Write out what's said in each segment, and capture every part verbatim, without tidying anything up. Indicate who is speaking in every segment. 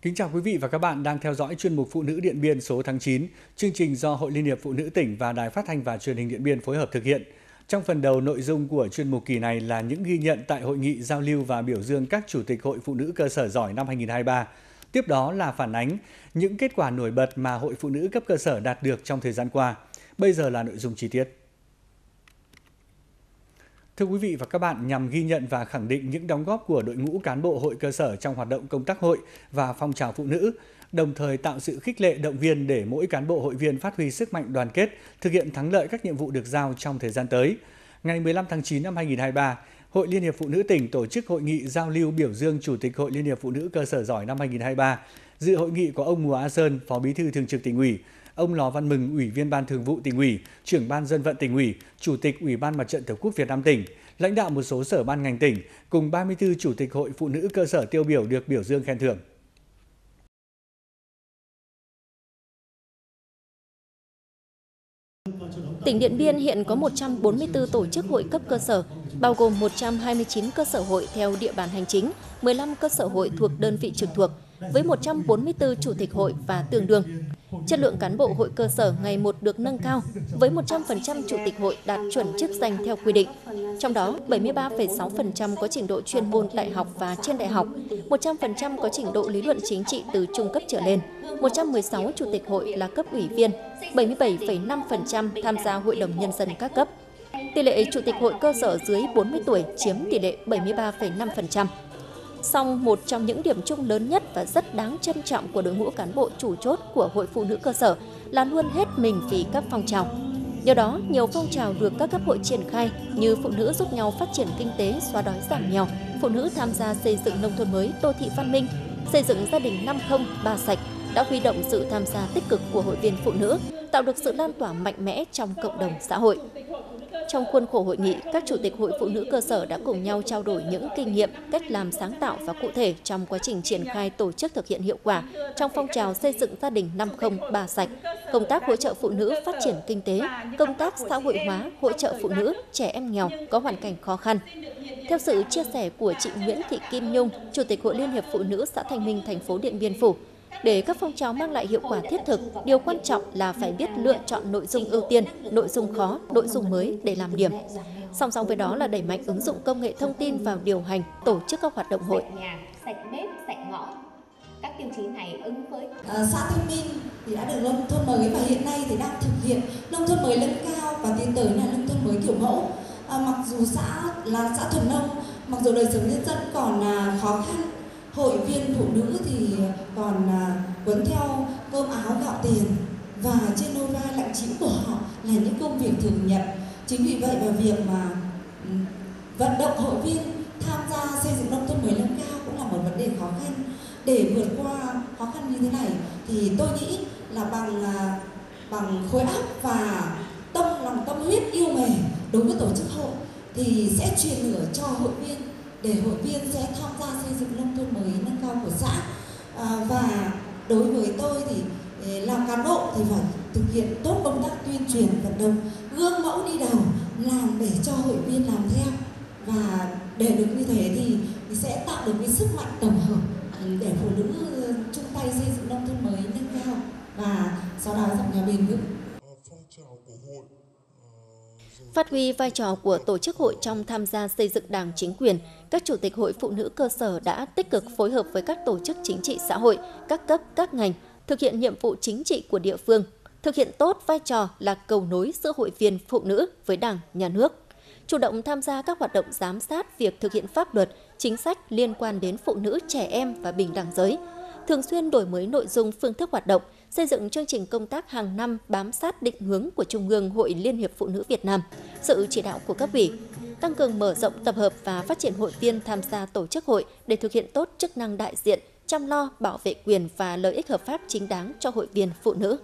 Speaker 1: Kính chào quý vị và các bạn đang theo dõi chuyên mục Phụ nữ Điện Biên số tháng chín, chương trình do Hội Liên hiệp Phụ nữ tỉnh và Đài Phát thanh và Truyền hình Điện Biên phối hợp thực hiện. Trong phần đầu, nội dung của chuyên mục kỳ này là những ghi nhận tại hội nghị giao lưu và biểu dương các chủ tịch Hội Phụ nữ cơ sở giỏi năm hai nghìn không trăm hai mươi ba. Tiếp đó là phản ánh những kết quả nổi bật mà Hội Phụ nữ cấp cơ sở đạt được trong thời gian qua. Bây giờ là nội dung chi tiết. Thưa quý vị và các bạn, nhằm ghi nhận và khẳng định những đóng góp của đội ngũ cán bộ hội cơ sở trong hoạt động công tác hội và phong trào phụ nữ, đồng thời tạo sự khích lệ động viên để mỗi cán bộ hội viên phát huy sức mạnh đoàn kết, thực hiện thắng lợi các nhiệm vụ được giao trong thời gian tới. Ngày mười lăm tháng chín năm hai nghìn không trăm hai mươi ba, Hội Liên hiệp Phụ nữ tỉnh tổ chức hội nghị giao lưu biểu dương Chủ tịch Hội Liên hiệp Phụ nữ cơ sở giỏi năm hai nghìn không trăm hai mươi ba. Dự hội nghị có ông Mùa A Sơn, Phó Bí thư Thường trực Tỉnh ủy, ông Lò Văn Mừng, Ủy viên Ban Thường vụ Tỉnh ủy, Trưởng Ban Dân vận Tỉnh ủy, Chủ tịch Ủy ban Mặt trận Tổ quốc Việt Nam tỉnh, lãnh đạo một số sở ban ngành tỉnh cùng ba mươi tư chủ tịch hội phụ nữ cơ sở tiêu biểu được biểu dương khen thưởng.
Speaker 2: Tỉnh Điện Biên hiện có một trăm bốn mươi tư tổ chức hội cấp cơ sở, bao gồm một trăm hai mươi chín cơ sở hội theo địa bàn hành chính, mười lăm cơ sở hội thuộc đơn vị trực thuộc, với một trăm bốn mươi tư chủ tịch hội và tương đương. Chất lượng cán bộ hội cơ sở ngày một được nâng cao, với một trăm phần trăm chủ tịch hội đạt chuẩn chức danh theo quy định. Trong đó, bảy mươi ba phẩy sáu phần trăm có trình độ chuyên môn đại học và trên đại học, một trăm phần trăm có trình độ lý luận chính trị từ trung cấp trở lên, một trăm mười sáu chủ tịch hội là cấp ủy viên, bảy mươi bảy phẩy năm phần trăm tham gia hội đồng nhân dân các cấp. Tỷ lệ chủ tịch hội cơ sở dưới bốn mươi tuổi chiếm tỷ lệ bảy mươi ba phẩy năm phần trăm. Song một trong những điểm chung lớn nhất và rất đáng trân trọng của đội ngũ cán bộ chủ chốt của Hội Phụ nữ cơ sở là luôn hết mình vì các phong trào. Do đó, nhiều phong trào được các cấp hội triển khai như phụ nữ giúp nhau phát triển kinh tế, xóa đói giảm nghèo, phụ nữ tham gia xây dựng nông thôn mới, đô thị văn minh, xây dựng gia đình năm không, ba sạch đã huy động sự tham gia tích cực của hội viên phụ nữ, tạo được sự lan tỏa mạnh mẽ trong cộng đồng xã hội. Trong khuôn khổ hội nghị, các chủ tịch hội phụ nữ cơ sở đã cùng nhau trao đổi những kinh nghiệm, cách làm sáng tạo và cụ thể trong quá trình triển khai tổ chức thực hiện hiệu quả trong phong trào xây dựng gia đình năm không, ba sạch, công tác hỗ trợ phụ nữ phát triển kinh tế, công tác xã hội hóa, hỗ trợ phụ nữ, trẻ em nghèo có hoàn cảnh khó khăn. Theo sự chia sẻ của chị Nguyễn Thị Kim Nhung, Chủ tịch Hội Liên hiệp Phụ nữ xã Thanh Minh, thành phố Điện Biên Phủ, để các phong trào mang lại hiệu quả thiết thực, điều quan trọng là phải biết lựa chọn nội dung ưu tiên, nội dung khó, nội dung mới để làm điểm. Song song với đó là đẩy mạnh ứng dụng công nghệ thông tin vào điều hành, tổ chức các hoạt động hội.
Speaker 3: Sạch nhà, sạch bếp, sạch ngõ. Các tiêu chí này ứng với
Speaker 4: à, xã Thanh Minh thì đã được nông thôn mới và hiện nay thì đang thực hiện nông thôn mới nâng cao và tiến tới là nông thôn mới kiểu mẫu. À, mặc dù xã là xã thuần nông, mặc dù đời sống nhân dân còn à, khó khăn, hội viên phụ nữ thì còn à, quấn theo cơm áo gạo tiền và trên đôi vai lặng chịu của họ là những công việc thường nhật. Chính vì vậy mà việc mà um, vận động hội viên tham gia xây dựng nông thôn mới nâng cao cũng là một vấn đề khó khăn. Để vượt qua khó khăn như thế này thì tôi nghĩ là bằng à, bằng khối óc và tâm lòng tâm huyết yêu nghề đối với tổ chức hội thì sẽ truyền lửa cho hội viên để hội viên sẽ tham gia xây dựng nông thôn mới nâng cao của xã. À, và đối với tôi thì làm cán bộ thì phải thực hiện tốt công tác tuyên truyền vận động, gương mẫu đi đầu, làm để cho hội viên làm theo, và để được như thế thì, thì sẽ tạo được cái sức mạnh tổng hợp để phụ nữ chung tay xây dựng nông thôn mới nâng cao và sau đó giảm nghèo bền vững.
Speaker 2: Phát huy vai trò của tổ chức hội trong tham gia xây dựng Đảng, chính quyền, các chủ tịch hội phụ nữ cơ sở đã tích cực phối hợp với các tổ chức chính trị xã hội, các cấp, các ngành, thực hiện nhiệm vụ chính trị của địa phương, thực hiện tốt vai trò là cầu nối giữa hội viên phụ nữ với Đảng, Nhà nước, chủ động tham gia các hoạt động giám sát việc thực hiện pháp luật, chính sách liên quan đến phụ nữ, trẻ em và bình đẳng giới, thường xuyên đổi mới nội dung, phương thức hoạt động, xây dựng chương trình công tác hàng năm bám sát định hướng của Trung ương Hội Liên hiệp Phụ nữ Việt Nam, sự chỉ đạo của cấp ủy, tăng cường mở rộng tập hợp và phát triển hội viên tham gia tổ chức hội để thực hiện tốt chức năng đại diện, chăm lo, bảo vệ quyền và lợi ích hợp pháp chính đáng cho hội viên phụ nữ.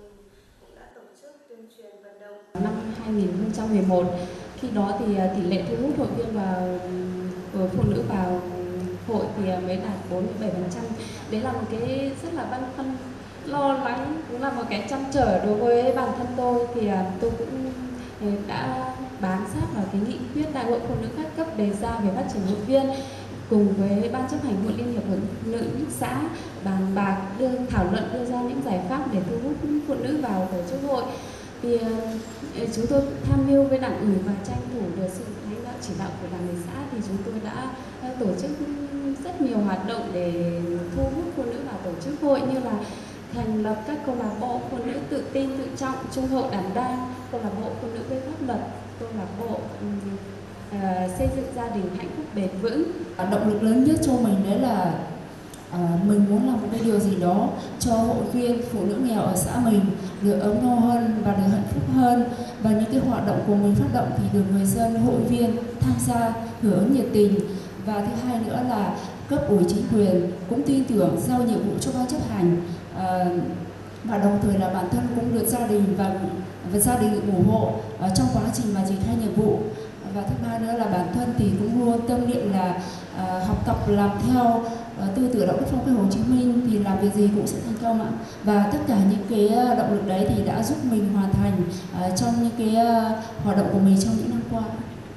Speaker 5: Năm hai nghìn không trăm mười một, khi đó thì tỷ lệ thu hút hội viên vào phụ nữ vào hội thì mới đạt bốn mươi bảy phần trăm. Đấy là một cái rất là băn khoăn, lo lắng, cũng là một cái trăn trở đối với bản thân tôi. Thì tôi cũng đã bám sát vào cái nghị quyết Đại hội Phụ nữ các cấp đề ra về phát triển hội viên. cùng với Ban chấp hành Hội Liên hiệp Phụ nữ xã bàn bạc đưa thảo luận đưa ra những giải pháp để thu hút phụ nữ vào tổ chức hội. Thì uh, chúng tôi tham mưu với đảng ủy và tranh thủ được sự lãnh đạo chỉ đạo của đảng ủy xã thì chúng tôi đã uh, tổ chức rất nhiều hoạt động để thu hút phụ nữ vào tổ chức hội, như là thành lập các câu lạc bộ phụ nữ tự tin tự trọng trung hậu đảm đang, câu lạc bộ phụ nữ về pháp luật, câu lạc bộ um, uh, xây dựng gia đình hạnh phúc bền vững.
Speaker 4: Động lực lớn nhất cho mình đấy là à, mình muốn làm một cái điều gì đó cho hội viên phụ nữ nghèo ở xã mình được ấm no hơn và được hạnh phúc hơn, và những cái hoạt động của mình phát động thì được người dân hội viên tham gia hưởng ứng nhiệt tình. Và thứ hai nữa là cấp ủy chính quyền cũng tin tưởng giao nhiệm vụ cho ban chấp hành, à, và đồng thời là bản thân cũng được gia đình và, và gia đình ủng hộ à, trong quá trình mà triển khai nhiệm vụ. Và thứ ba nữa là bản thân thì cũng luôn tâm niệm là à, học tập làm theo à, tư tưởng đạo đức phong cách Hồ Chí Minh thì làm việc gì cũng sẽ thành công ạ. Và tất cả những cái động lực đấy thì đã giúp mình hoàn thành à, trong những cái à, hoạt động của mình trong những năm qua.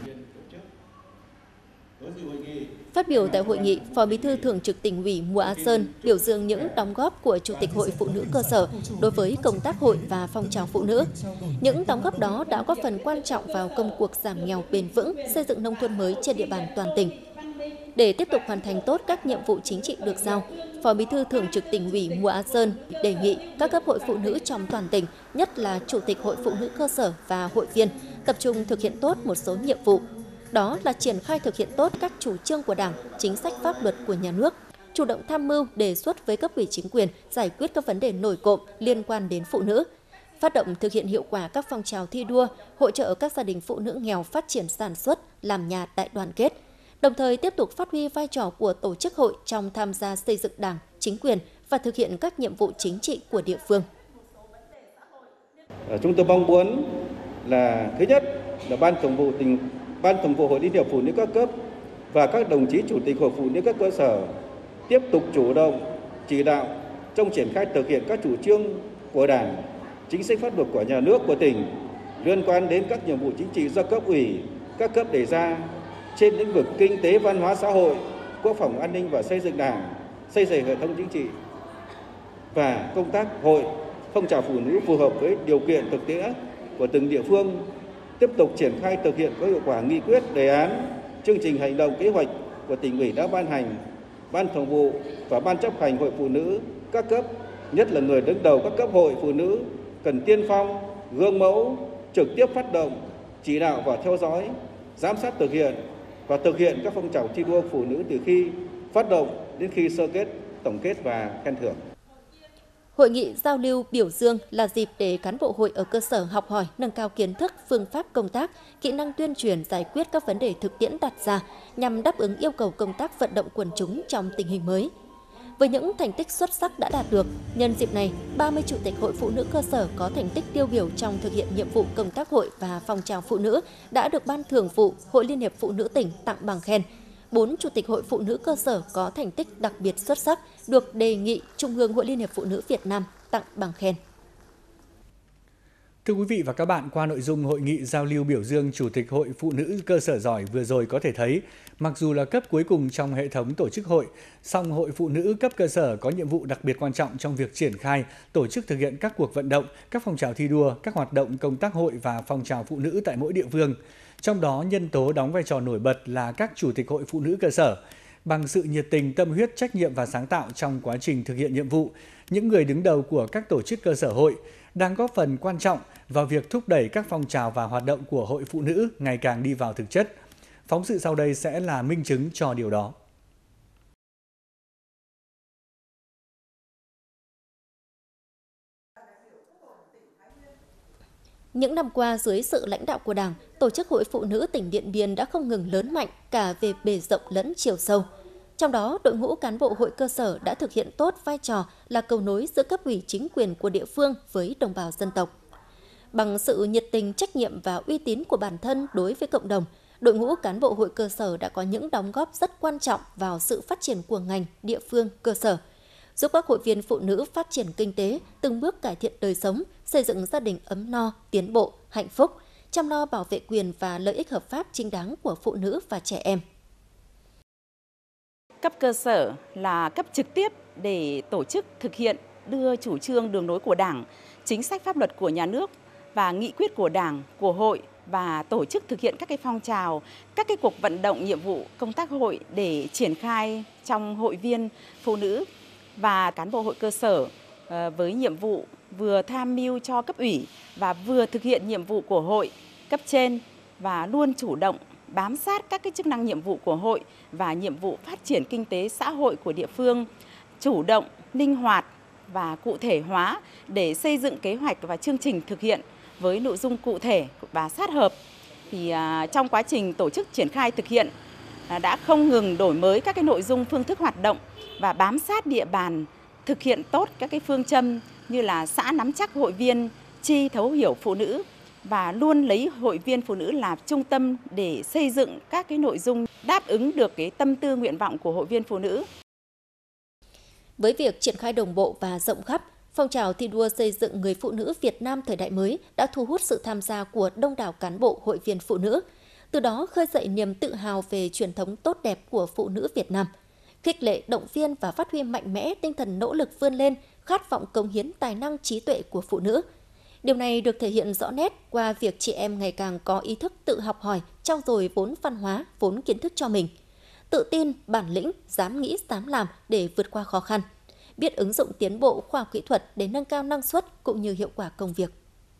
Speaker 2: Phát biểu tại hội nghị, Phó Bí thư Thường trực Tỉnh ủy Mùa A Sơn biểu dương những đóng góp của Chủ tịch Hội Phụ nữ cơ sở đối với công tác hội và phong trào phụ nữ. Những đóng góp đó đã góp phần quan trọng vào công cuộc giảm nghèo bền vững, xây dựng nông thôn mới trên địa bàn toàn tỉnh. Để tiếp tục hoàn thành tốt các nhiệm vụ chính trị được giao, Phó Bí thư Thường trực Tỉnh ủy Mùa A Sơn đề nghị các cấp hội phụ nữ trong toàn tỉnh, nhất là Chủ tịch Hội Phụ nữ cơ sở và hội viên, tập trung thực hiện tốt một số nhiệm vụ. Đó là triển khai thực hiện tốt các chủ trương của Đảng, chính sách pháp luật của nhà nước, chủ động tham mưu đề xuất với cấp ủy chính quyền giải quyết các vấn đề nổi cộm liên quan đến phụ nữ, phát động thực hiện hiệu quả các phong trào thi đua, hỗ trợ các gia đình phụ nữ nghèo phát triển sản xuất, làm nhà đại đoàn kết, đồng thời tiếp tục phát huy vai trò của tổ chức hội trong tham gia xây dựng Đảng, chính quyền và thực hiện các nhiệm vụ chính trị của địa phương.
Speaker 6: Chúng tôi mong muốn là thứ nhất là Ban Thường vụ tỉnh Ban Thường vụ Hội Liên hiệp Phụ nữ các cấp và các đồng chí Chủ tịch Hội Phụ nữ các cơ sở tiếp tục chủ động chỉ đạo trong triển khai thực hiện các chủ trương của Đảng, chính sách pháp luật của nhà nước của tỉnh liên quan đến các nhiệm vụ chính trị do cấp ủy, các cấp đề ra trên lĩnh vực kinh tế, văn hóa, xã hội, quốc phòng, an ninh và xây dựng Đảng, xây dựng hệ thống chính trị và công tác hội, phong trào phụ nữ phù hợp với điều kiện thực tế của từng địa phương. Tiếp tục triển khai thực hiện có hiệu quả nghị quyết, đề án, chương trình hành động, kế hoạch của Tỉnh ủy đã ban hành. Ban Thường vụ và Ban chấp hành Hội Phụ nữ các cấp, nhất là người đứng đầu các cấp hội phụ nữ, cần tiên phong, gương mẫu, trực tiếp phát động, chỉ đạo và theo dõi, giám sát thực hiện và thực hiện các phong trào thi đua phụ nữ từ khi phát động đến khi sơ kết, tổng kết và khen thưởng.
Speaker 2: Hội nghị giao lưu biểu dương là dịp để cán bộ hội ở cơ sở học hỏi, nâng cao kiến thức, phương pháp công tác, kỹ năng tuyên truyền, giải quyết các vấn đề thực tiễn đặt ra nhằm đáp ứng yêu cầu công tác vận động quần chúng trong tình hình mới. Với những thành tích xuất sắc đã đạt được, nhân dịp này, ba mươi chủ tịch hội phụ nữ cơ sở có thành tích tiêu biểu trong thực hiện nhiệm vụ công tác hội và phong trào phụ nữ đã được Ban Thường vụ Hội Liên hiệp Phụ nữ tỉnh tặng bằng khen. bốn chủ tịch hội phụ nữ cơ sở có thành tích đặc biệt xuất sắc được đề nghị Trung ương Hội Liên hiệp Phụ nữ Việt Nam tặng bằng khen.
Speaker 1: Thưa quý vị và các bạn, qua nội dung hội nghị giao lưu biểu dương Chủ tịch Hội Phụ nữ cơ sở giỏi vừa rồi có thể thấy, mặc dù là cấp cuối cùng trong hệ thống tổ chức hội, song Hội Phụ nữ cấp cơ sở có nhiệm vụ đặc biệt quan trọng trong việc triển khai, tổ chức thực hiện các cuộc vận động, các phong trào thi đua, các hoạt động công tác hội và phong trào phụ nữ tại mỗi địa phương. Trong đó, nhân tố đóng vai trò nổi bật là các Chủ tịch Hội Phụ nữ cơ sở. Bằng sự nhiệt tình, tâm huyết, trách nhiệm và sáng tạo trong quá trình thực hiện nhiệm vụ, những người đứng đầu của các tổ chức cơ sở hội đang góp phần quan trọng vào việc thúc đẩy các phong trào và hoạt động của hội phụ nữ ngày càng đi vào thực chất. Phóng sự sau đây sẽ là minh chứng cho điều đó.
Speaker 2: Những năm qua, dưới sự lãnh đạo của Đảng, Tổ chức Hội Phụ nữ tỉnh Điện Biên đã không ngừng lớn mạnh cả về bề rộng lẫn chiều sâu. Trong đó, đội ngũ cán bộ hội cơ sở đã thực hiện tốt vai trò là cầu nối giữa cấp ủy chính quyền của địa phương với đồng bào dân tộc. Bằng sự nhiệt tình, trách nhiệm và uy tín của bản thân đối với cộng đồng, đội ngũ cán bộ hội cơ sở đã có những đóng góp rất quan trọng vào sự phát triển của ngành, địa phương, cơ sở, giúp các hội viên phụ nữ phát triển kinh tế, từng bước cải thiện đời sống, xây dựng gia đình ấm no, tiến bộ, hạnh phúc, chăm lo bảo vệ quyền và lợi ích hợp pháp chính đáng của phụ nữ và trẻ em.
Speaker 7: cấp cơ sở là cấp trực tiếp để tổ chức thực hiện đưa chủ trương đường lối của Đảng, chính sách pháp luật của nhà nước và nghị quyết của Đảng, của hội và tổ chức thực hiện các cái phong trào, các cái cuộc vận động nhiệm vụ công tác hội để triển khai trong hội viên phụ nữ và cán bộ hội cơ sở với nhiệm vụ vừa tham mưu cho cấp ủy và vừa thực hiện nhiệm vụ của hội cấp trên và luôn chủ động bám sát các cái chức năng nhiệm vụ của hội và nhiệm vụ phát triển kinh tế xã hội của địa phương, chủ động, linh hoạt và cụ thể hóa để xây dựng kế hoạch và chương trình thực hiện với nội dung cụ thể và sát hợp. Thì à, trong quá trình tổ chức triển khai thực hiện à, đã không ngừng đổi mới các cái nội dung phương thức hoạt động và bám sát địa bàn, thực hiện tốt các cái phương châm như là xã nắm chắc hội viên, chi thấu hiểu phụ nữ và luôn lấy hội viên phụ nữ là trung tâm để xây dựng các cái nội dung đáp ứng được cái tâm tư nguyện vọng của hội viên phụ nữ.
Speaker 2: Với việc triển khai đồng bộ và rộng khắp, phong trào thi đua xây dựng người phụ nữ Việt Nam thời đại mới đã thu hút sự tham gia của đông đảo cán bộ hội viên phụ nữ, từ đó khơi dậy niềm tự hào về truyền thống tốt đẹp của phụ nữ Việt Nam, khích lệ động viên và phát huy mạnh mẽ tinh thần nỗ lực vươn lên, khát vọng cống hiến tài năng trí tuệ của phụ nữ. Điều này được thể hiện rõ nét qua việc chị em ngày càng có ý thức tự học hỏi, trau dồi vốn văn hóa, vốn kiến thức cho mình, tự tin, bản lĩnh, dám nghĩ, dám làm để vượt qua khó khăn, biết ứng dụng tiến bộ khoa học kỹ thuật để nâng cao năng suất cũng như hiệu quả công việc.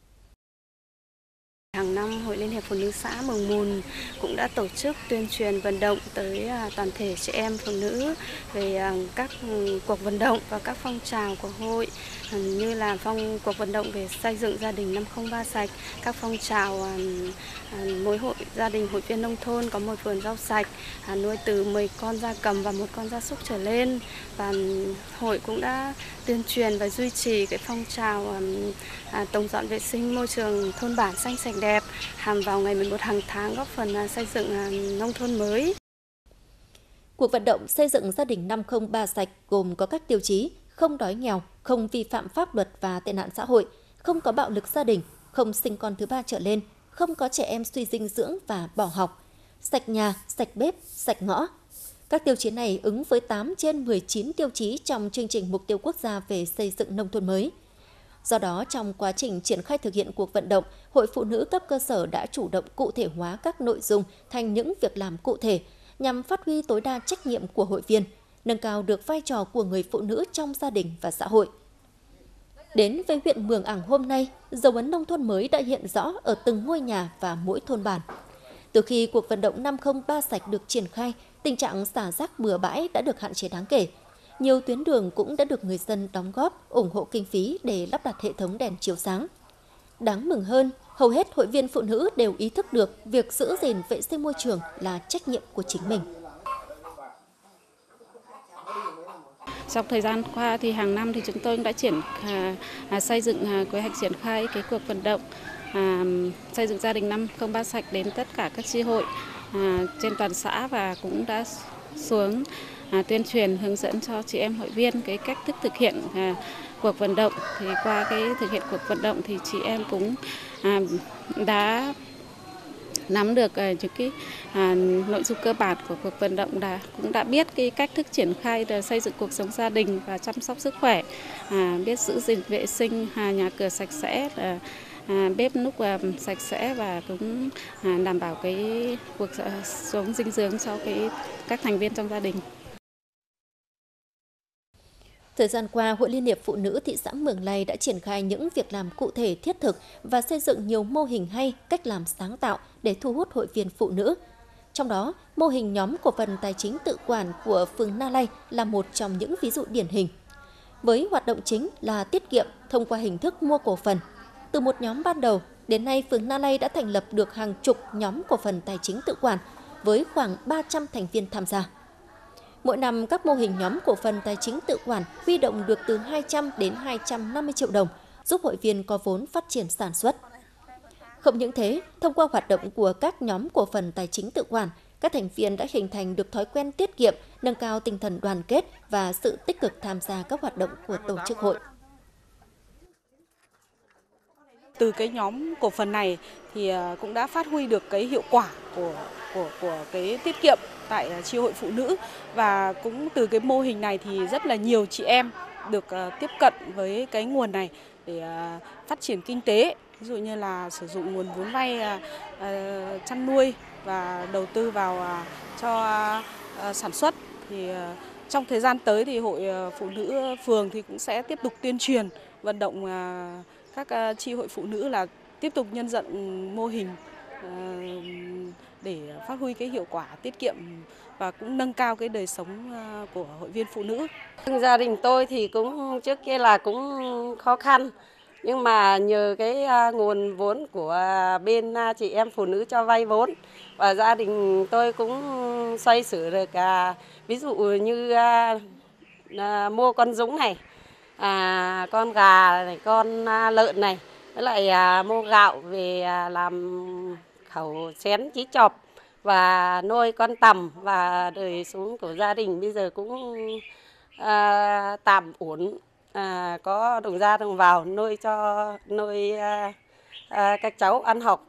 Speaker 8: Hàng năm, Hội Liên hiệp Phụ nữ xã Mường Mùn cũng đã tổ chức tuyên truyền vận động tới toàn thể chị em phụ nữ về các cuộc vận động và các phong trào của hội, như là phong cuộc vận động về xây dựng gia đình năm không ba sạch, các phong trào mỗi hội gia đình hội viên nông thôn có một vườn rau sạch, nuôi từ mười con gia cầm và một con gia súc trở lên. Và hội cũng đã tuyên truyền và duy trì cái phong trào tổng dọn vệ sinh môi trường thôn bản xanh sạch đẹp hàm vào ngày mười một hàng tháng, góp phần xây dựng nông thôn mới.
Speaker 2: Cuộc vận động xây dựng gia đình năm không ba sạch gồm có các tiêu chí: không đói nghèo, không vi phạm pháp luật và tệ nạn xã hội, không có bạo lực gia đình, không sinh con thứ ba trở lên, không có trẻ em suy dinh dưỡng và bỏ học, sạch nhà, sạch bếp, sạch ngõ. Các tiêu chí này ứng với tám trên mười chín tiêu chí trong chương trình Mục tiêu Quốc gia về xây dựng nông thôn mới. Do đó, trong quá trình triển khai thực hiện cuộc vận động, Hội Phụ nữ cấp cơ sở đã chủ động cụ thể hóa các nội dung thành những việc làm cụ thể nhằm phát huy tối đa trách nhiệm của hội viên, nâng cao được vai trò của người phụ nữ trong gia đình và xã hội. Đến với huyện Mường Ảng hôm nay, dấu ấn nông thôn mới đã hiện rõ ở từng ngôi nhà và mỗi thôn bản. Từ khi cuộc vận động năm không ba sạch được triển khai, tình trạng xả rác bừa bãi đã được hạn chế đáng kể. Nhiều tuyến đường cũng đã được người dân đóng góp, ủng hộ kinh phí để lắp đặt hệ thống đèn chiếu sáng. Đáng mừng hơn, hầu hết hội viên phụ nữ đều ý thức được việc giữ gìn vệ sinh môi trường là trách nhiệm của chính mình.
Speaker 5: Trong thời gian qua thì hàng năm thì chúng tôi đã triển à, xây dựng à, kế hoạch triển khai cái cuộc vận động à, xây dựng gia đình năm không ba sạch đến tất cả các chi hội à, trên toàn xã, và cũng đã xuống à, tuyên truyền hướng dẫn cho chị em hội viên cái cách thức thực hiện à, cuộc vận động. Thì qua cái thực hiện cuộc vận động thì chị em cũng à, đã nắm được uh, những cái à, nội dung cơ bản của cuộc vận động, đã cũng đã biết cái cách thức triển khai để xây dựng cuộc sống gia đình và chăm sóc sức khỏe, à, biết giữ gìn vệ sinh à, nhà cửa sạch sẽ, à, à, bếp núc à, sạch sẽ, và cũng à, đảm bảo cái cuộc sống dinh dưỡng cho cái các thành viên trong gia đình.
Speaker 2: Thời gian qua, Hội Liên hiệp Phụ nữ thị xã Mường Lây đã triển khai những việc làm cụ thể thiết thực và xây dựng nhiều mô hình hay, cách làm sáng tạo để thu hút hội viên phụ nữ. Trong đó, mô hình nhóm cổ phần tài chính tự quản của phường Na Lây là một trong những ví dụ điển hình. Với hoạt động chính là tiết kiệm thông qua hình thức mua cổ phần. Từ một nhóm ban đầu, đến nay phường Na Lây đã thành lập được hàng chục nhóm cổ phần tài chính tự quản với khoảng ba trăm thành viên tham gia. Mỗi năm, các mô hình nhóm cổ phần tài chính tự quản huy động được từ hai trăm đến hai trăm năm mươi triệu đồng, giúp hội viên có vốn phát triển sản xuất. Không những thế, thông qua hoạt động của các nhóm cổ phần tài chính tự quản, các thành viên đã hình thành được thói quen tiết kiệm, nâng cao tinh thần đoàn kết và sự tích cực tham gia các hoạt động của tổ chức hội.
Speaker 9: từ cái nhóm cổ phần này thì cũng đã phát huy được cái hiệu quả của của của cái tiết kiệm tại chi hội phụ nữ, và cũng từ cái mô hình này thì rất là nhiều chị em được tiếp cận với cái nguồn này để phát triển kinh tế, ví dụ như là sử dụng nguồn vốn vay chăn nuôi và đầu tư vào cho sản xuất. Thì trong thời gian tới thì hội phụ nữ phường thì cũng sẽ tiếp tục tuyên truyền vận động các chi hội phụ nữ là tiếp tục nhân rộng mô hình để phát huy cái hiệu quả tiết kiệm và cũng nâng cao cái đời sống của hội viên phụ nữ.
Speaker 10: Gia đình tôi thì cũng trước kia là cũng khó khăn, nhưng mà nhờ cái nguồn vốn của bên chị em phụ nữ cho vay vốn, và gia đình tôi cũng xoay sở được, à, ví dụ như à, à, mua con dúng này, à, con gà này, con à, lợn này, với lại à, mua gạo về à, làm khẩu xén chí chọp và nuôi con tằm, và đời sống của gia đình bây giờ cũng à, tạm ổn, à, có đồng ra đồng vào nuôi cho nuôi à, à, các cháu ăn học.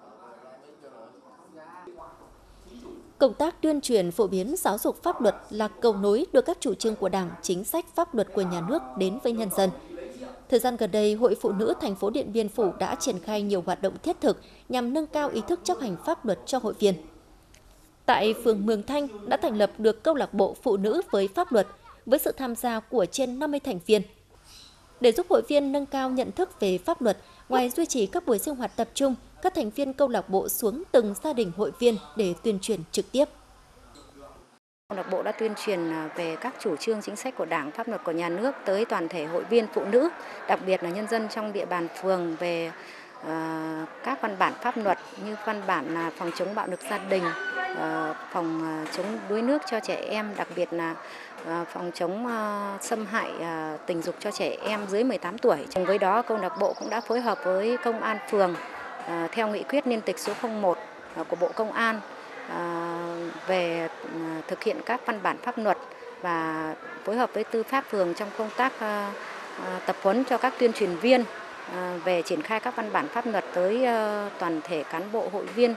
Speaker 2: Công tác tuyên truyền phổ biến giáo dục pháp luật là cầu nối đưa các chủ trương của Đảng, chính sách pháp luật của nhà nước đến với nhân dân. Thời gian gần đây, Hội Phụ nữ thành phố Điện Biên Phủ đã triển khai nhiều hoạt động thiết thực nhằm nâng cao ý thức chấp hành pháp luật cho hội viên. Tại phường Mường Thanh đã thành lập được câu lạc bộ Phụ nữ với pháp luật với sự tham gia của trên năm mươi thành viên. Để giúp hội viên nâng cao nhận thức về pháp luật, ngoài duy trì các buổi sinh hoạt tập trung, các thành viên câu lạc bộ xuống từng gia đình hội viên để tuyên truyền trực tiếp.
Speaker 11: Câu lạc bộ đã tuyên truyền về các chủ trương chính sách của Đảng, pháp luật của nhà nước tới toàn thể hội viên phụ nữ, đặc biệt là nhân dân trong địa bàn phường về uh, các văn bản pháp luật như văn bản là phòng chống bạo lực gia đình, uh, phòng uh, chống đuối nước cho trẻ em, đặc biệt là uh, phòng chống uh, xâm hại uh, tình dục cho trẻ em dưới mười tám tuổi. Cùng với đó, câu lạc bộ cũng đã phối hợp với công an phường uh, theo nghị quyết liên tịch số không một uh, của Bộ Công an về thực hiện các văn bản pháp luật và phối hợp với tư pháp phường trong công tác tập huấn cho các tuyên truyền viên về triển khai các văn bản pháp luật tới toàn thể cán bộ hội viên.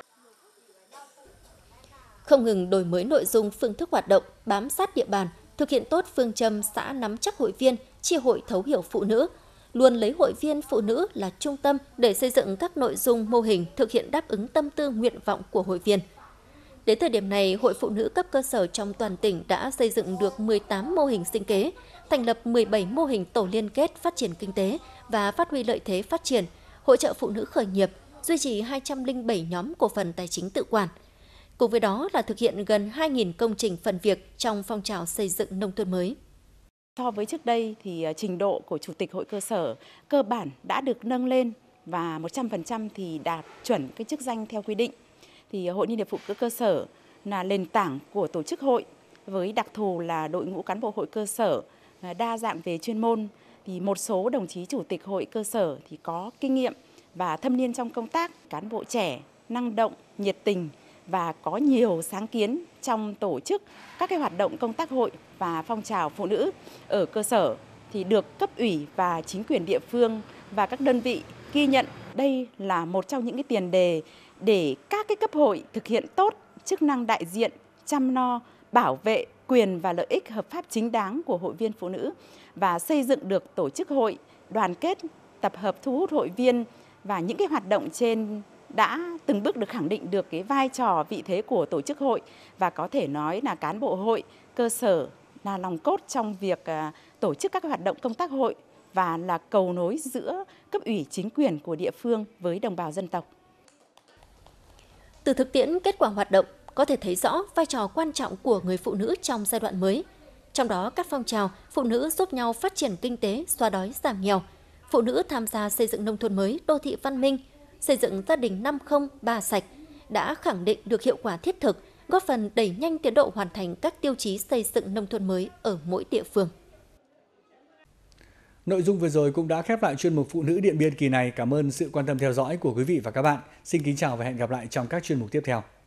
Speaker 2: Không ngừng đổi mới nội dung, phương thức hoạt động, bám sát địa bàn, thực hiện tốt phương châm xã nắm chắc hội viên, chi hội thấu hiểu phụ nữ, luôn lấy hội viên phụ nữ là trung tâm để xây dựng các nội dung mô hình thực hiện đáp ứng tâm tư nguyện vọng của hội viên. Đến thời điểm này, Hội Phụ nữ cấp cơ sở trong toàn tỉnh đã xây dựng được mười tám mô hình sinh kế, thành lập mười bảy mô hình tổ liên kết phát triển kinh tế và phát huy lợi thế phát triển, hỗ trợ phụ nữ khởi nghiệp, duy trì hai trăm lẻ bảy nhóm cổ phần tài chính tự quản. Cùng với đó là thực hiện gần hai nghìn công trình phần việc trong phong trào xây dựng nông thôn mới.
Speaker 7: So với trước đây thì trình độ của Chủ tịch hội cơ sở cơ bản đã được nâng lên và một trăm phần trăm thì đạt chuẩn cái chức danh theo quy định. Thì Hội Liên hiệp Phụ nữ cơ sở là nền tảng của tổ chức hội với đặc thù là đội ngũ cán bộ hội cơ sở đa dạng về chuyên môn. Thì một số đồng chí chủ tịch hội cơ sở thì có kinh nghiệm và thâm niên trong công tác, cán bộ trẻ, năng động, nhiệt tình và có nhiều sáng kiến trong tổ chức các cái hoạt động công tác hội và phong trào phụ nữ ở cơ sở thì được cấp ủy và chính quyền địa phương và các đơn vị ghi nhận. Đây là một trong những cái tiền đề để các cái cấp hội thực hiện tốt chức năng đại diện, chăm lo, bảo vệ quyền và lợi ích hợp pháp chính đáng của hội viên phụ nữ và xây dựng được tổ chức hội, đoàn kết, tập hợp thu hút hội viên, và những cái hoạt động trên đã từng bước được khẳng định được cái vai trò, vị thế của tổ chức hội, và có thể nói là cán bộ hội cơ sở là lòng cốt trong việc tổ chức các hoạt động công tác hội và là cầu nối giữa cấp ủy chính quyền của địa phương với đồng bào dân tộc.
Speaker 2: Từ thực tiễn kết quả hoạt động, có thể thấy rõ vai trò quan trọng của người phụ nữ trong giai đoạn mới. Trong đó, các phong trào phụ nữ giúp nhau phát triển kinh tế, xóa đói, giảm nghèo, phụ nữ tham gia xây dựng nông thôn mới, đô thị văn minh, xây dựng gia đình năm không ba sạch đã khẳng định được hiệu quả thiết thực, góp phần đẩy nhanh tiến độ hoàn thành các tiêu chí xây dựng nông thôn mới ở mỗi địa phương.
Speaker 1: Nội dung vừa rồi cũng đã khép lại chuyên mục Phụ nữ Điện Biên kỳ này. Cảm ơn sự quan tâm theo dõi của quý vị và các bạn. Xin kính chào và hẹn gặp lại trong các chuyên mục tiếp theo.